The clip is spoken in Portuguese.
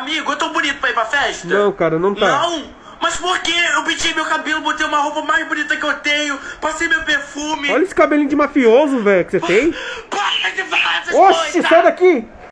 Amigo, eu tô bonito pra ir pra festa? Não, cara, não tá. Não? Mas por quê? Eu pintei meu cabelo, botei uma roupa mais bonita que eu tenho, passei meu perfume. Olha esse cabelinho de mafioso, velho, que você tem. Para de falar essas Oxi, coisas! sai daqui!